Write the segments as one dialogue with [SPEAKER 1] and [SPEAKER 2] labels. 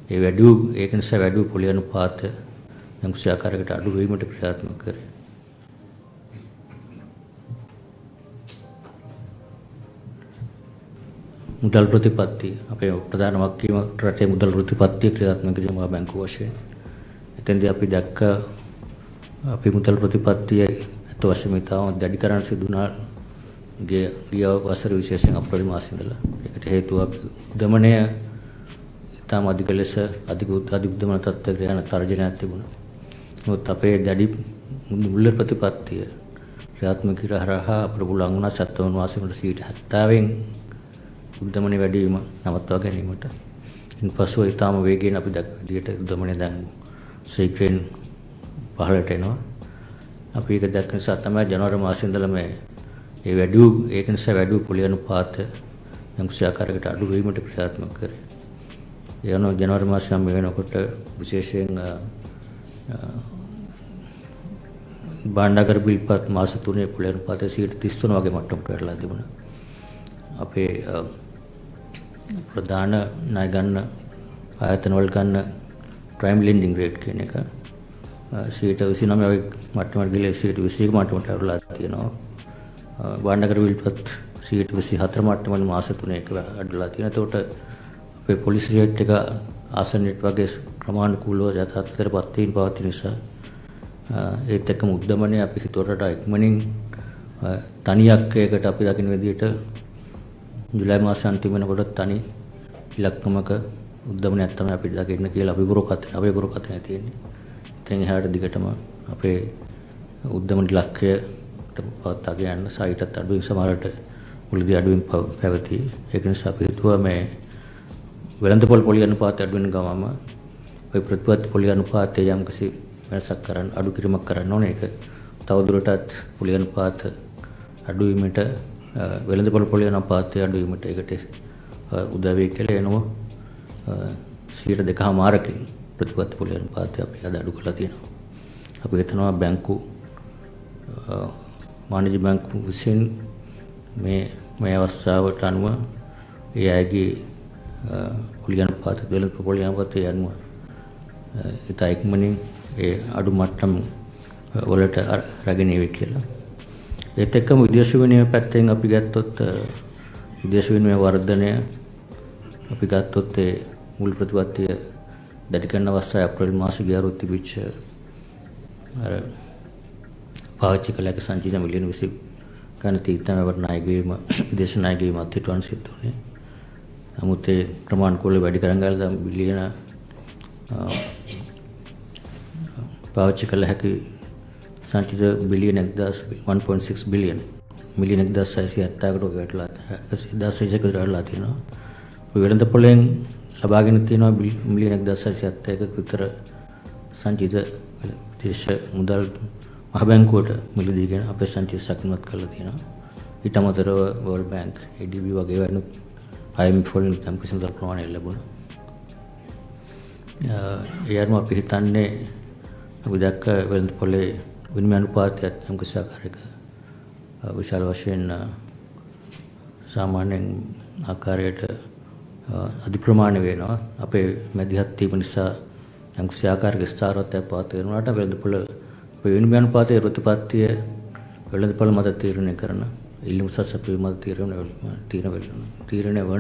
[SPEAKER 1] ඒ ඒක නිසා වැඩි පොලි අනුපාත යම් කිසි ආකාරයකට අඩු වීමට ක්‍රියාත්මක කරේ. මුදල් ප්‍රතිපත්තිය අපේ ප්‍රධාන වගකීම රටේ මුදල් ප්‍රතිපත්තිය ක්‍රියාත්මක කිරීම බැංකුව වශයෙන්. එතෙන්දී අපි දැක්ක අපි මුදල් ප්‍රතිපත්තිය අත වශයෙන් ඉතාම දැඩි කරන්න සිදුනා ගිය වසර විශේෂයෙන් අප්‍රේල් මාසයේ ඉඳලා. ඒකට හේතුව අපි උද්දමනය ඉතාම අධික ලෙස අධික උද්දමන තත්ත්වයකට යන තර්ජනයක් තිබුණා. නමුත් අපේ දැඩි මුදල් ප්‍රතිපත්තිය ක්‍රියාත්මක කරහරහා අපට පුළුවන් වුණා සැප්තැම්බර් මාසයේ 70%න් උද්දමනය වැඩි වීම නවත්වා ගැනීමට. ඉන්පසු ඊටාම වේගයෙන් අපි දැක්ක විදිහට උද්දමනය දැන් ශීඝ්‍රයෙන් පහළට එනවා. අපි ඒක දැක්ක නිසා තමයි ජනවාරි මාසයේ ඉඳලා මේ ඒක නිසා වැඩි පොලි අනුපාත යම් කිසි ආකාරයකට අඩු වීමට ක්‍රියාත්මක කරේ. ඒ අනුව ජනවාරි මාසයේ මේ වෙනකොට විශේෂයෙන් භාණ්ඩාගාර බිල්පත් මාස 3 පොලි අනුපාතය 33 වගේ මට්ටමකට වැටලා තිබුණා. අපේ ප්‍රධාන ණය ගන්න ආයතන වල ගන්න ප්‍රයිම් ලෙන්ඩින් රේට් කියන එක 29 වගේ මට්ටමකට ගිහලා 21 මට්ටමට අරලා තියෙනවා. භාණ්ඩාගාර විල්පත් 24 මට්ටමක මාස 3ක අඩුලා තියෙනවා. එතකොට අපේ පොලිස් රේට් එක ආසන්නට වගේ ක්‍රමානුකූලව යථාර්ථයටපත් වීම පවතින නිසා ඒත් එක්කම උද්දමනය අපි හිතුවට ඉක්මනින් තනියක් ඒකට අපි දකින්න විදිහට ජුලයි මාස අන්තිම වෙනකොට තනි ඉලක්කමක උද්දමනයක් තමයි අපිට දකින්න කියලා අපි පුරකථනය තියෙන්නේ. ඉතින් එහාට දිගටම අපේ උද්දමන ඉලක්කයට පවත්වාගෙන යන්න සයිටත් අඩුවෙන් සමහරට මුලදී අඩුවෙන් පැවති. ඒක නිසා අපි හිතුවා මේ වෙළඳපොළ පොලි අනුපාතය අඩු වෙන ගමම ඔය ප්‍රතිපත්ති පොලි අනුපාතය යම් කිසි වෙනසක් කරන්න අඩු කිරීමක් කරන්න ඕනේ. ඒක තවදුරටත් පොලි අනුපාත අඩු වීමට වෙළඳපොළ පොලි අනුපාතය අඩු වීමට ඒකට උදව් වෙයි කියලා එනවා 2.5%කින් ප්‍රතිපත්ති පොලි අනුපාතය අපි අද අඩු කරලා තියෙනවා. අපි හිතනවා බැංකු වාණිජ්‍ය බැංකු විසින් මේ අවස්ථාවට අනුව ඒ අයගේ පොලි අනුපාත වෙළඳපොළ පොලි අනුපාතය අනුව ඉතා ඉක්මනින් ඒ අඩු මට්ටම් වලට රැගෙන එවි කියලා. ඒත් එක්කම විදේශ විනිමය පැත්තෙන් අපි ගත්තොත් විදේශ විනිමය වර්ධනය අපි ගත්තොත් ඒ මුල් ප්‍රතිපත්තිය දැඩි කරන අවස්ථාවේ අප්‍රේල් මාසයේ ගියරුත් තිබිච්ච අර පාවිච්චි කළ හැකි සංචිත මිලියන 20 ගණන් තීර්ථනවර ණයගැවීම විදේශ ණයගැවීම අත්හිටුවන් සිද්ධ වුණේ. නමුත් ඒ ප්‍රමාණිකෝල වැඩි කරන් ගාලා බිලියන පාවිච්චි කළ හැකි සංචිත බිලියන 1.6 බිලියන මිලියන 1670කට වැටලා 1600කට වැටලා තියෙනවා. වෙළඳපොළෙන් ලබාගෙන තියෙනවා මිලියන 1670ක විතර සංචිත විදේශ මුදල් මහ බැංකුවට මිලදීගෙන අපේ සංචිත ශක්තිමත් කරලා තියෙනවා. ඊට අමතරව වර්ල්ඩ් බැංක්, ADB වගේ වෙනුත් IMF වලින් යම් කිසි මුදල් ප්‍රමාණයක් ලැබුණා. ඒ අනුව අපි හිතන්නේ අපි දැක්ක වෙළඳපොළේ විනිමය අනුපාතයත් යම් කිසි ආකාරයක විශාල වශයෙන් සාමාන්‍යයෙන් ආකාරයට අධි ප්‍රමාණය වෙනවා. අපේ මැදිහත් වීම නිසා යම් කිසි ආකාරයක ස්ථාවරත්වයක් පවතින වුණාට වෙළඳපොළ විනිමය අනුපාතයේ ප්‍රතිපත්තිය වෙළඳපොළ මත තීරණය කරන ඉල්ලුම් සැපයීම මත තීරණය වන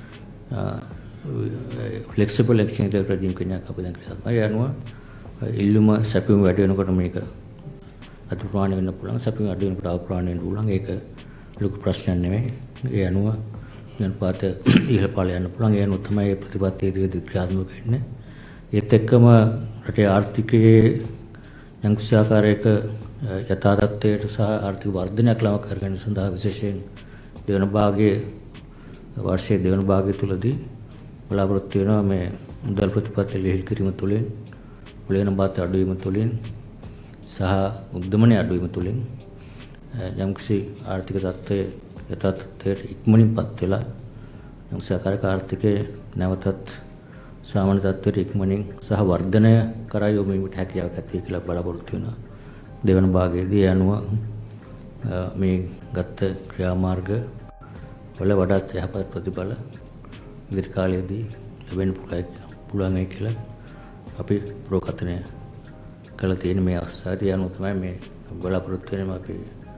[SPEAKER 1] ෆ්ලෙක්සිබල් එක්ස්චේන්ජ් රෙජිම් කෙනෙක් අපි දැන් ක්‍රියාත්මක කරනවා. ඒ අනුව ඉල්ලුම සැපයීම වැඩි වෙනකොට මේක අධි ප්‍රමාණය වෙන්න පුළුවන්. සැපයීම අඩු වෙනකොට අඩු ප්‍රමාණය වෙන්න පුළුවන්. ඒක ලොකු ප්‍රශ්නයක් නෙමෙයි. ඒ අනුව අනුපාතය ඉහළ පහළ යන්න පුළුවන්. ඒ අනුව තමයි ප්‍රතිපත්තිය ඉදිරියට ක්‍රියාත්මක වෙන්නේ. ඒත් එක්කම රටේ ආර්ථිකයේ යම් කිසි ආකාරයක යථා තත්ත්වයට සහ ආර්ථික වර්ධනයක් ළඟ කරගැනීම සඳහා විශේෂයෙන් දෙවන භාගයේ වර්ෂයේ දෙවන භාගය තුලදී බලාපොරොත්තු වෙනවා මේ මුදල් ප්‍රතිපත්ති ලිහිල් කිරීම තුළින් පොලි අනුපාත අඩු වීම තුළින් සහ උද්දමනය අඩු වීම තුළින් යම් කිසි ආර්ථික තත්ත්වයේ යථා තත්ත්වයට ඉක්මනින්පත් වෙලා යම් කිසි ආකාරයක ආර්ථිකයේ නැවතත් සාමාන්‍ය තත්ත්වයට ඉක්මනින් සහ වර්ධනය කරා යොමු වීමට හැකියාවක් ඇති කියලා බලාපොරොත්තු වෙනවා. දෙවන භාගයේදී අනුව මේ ගත ක්‍රියාමාර්ග වල වඩාත් යහපත් ප්‍රතිඵල ඉදිරි කාලයේදී ලැබෙන්න පුළුවන්. පුළුවන් වෙයි කියලා අපි ප්‍රෝකතනය කළ තියෙන මේ අවස්ථාවේදී අනුව තමයි මේ බලාපොරොත්තු වෙන්නේ අපි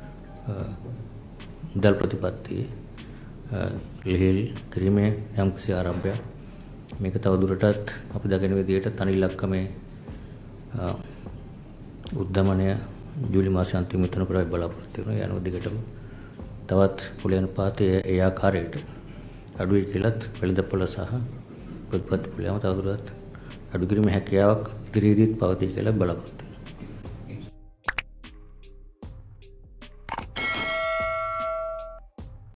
[SPEAKER 1] මුදල් ප්‍රතිපත්ති ලිහිල් කිරීමේ යම්කිසි ආරම්භයක්. මේක තවදුරටත් අපි දකින විදිහට තනි ඉලක්කමේ උද්දමනය ජූලි මාසයේ අන්තිම වෙනතන කරා බලාපොරොත්තු වෙනවා. ඒ අනුව දිගටම තවත් කුලියන පාතේ ඒ ආකාරයට අඩුයි කියලාත් වෙළඳපොළ සහ ප්‍රතිපත්ති කුලියම තවදුරටත් අඩු කිරීමේ හැකියාවක් ඉදිරියේදීත් පවතී කියලා බලාපොරොත්තු